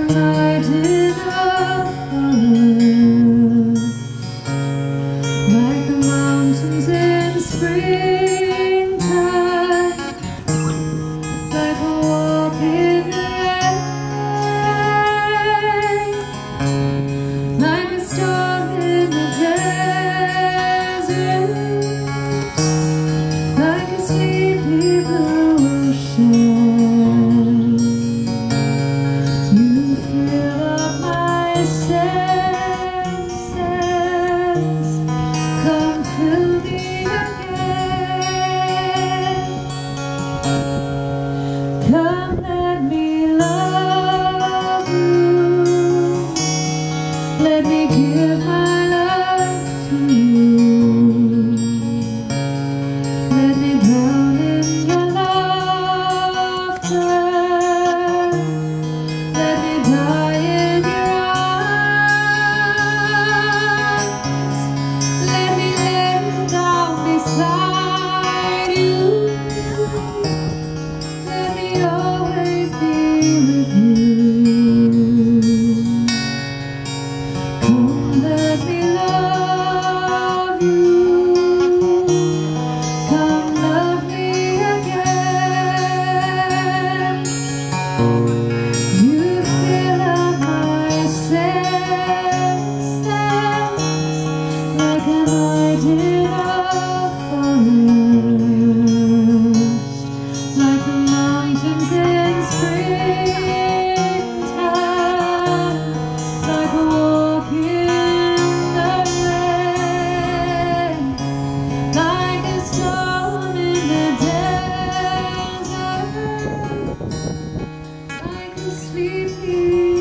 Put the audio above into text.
light in a forest, like the mountains in springtime, like a walk in the rain, like a storm in the desert, like a sleepy blue ocean. You fill up my senses, come fill me again. Come let me love you, let me give my love to you, let me drown in your laughter, let me die in your arms, let me lay down beside you, let me always be with you. Come let me love you, come love me again. You fill up my senses, like a light in a forest, like the mountains in springtime, like a walk in the rain, like a storm in the desert, like a sleepy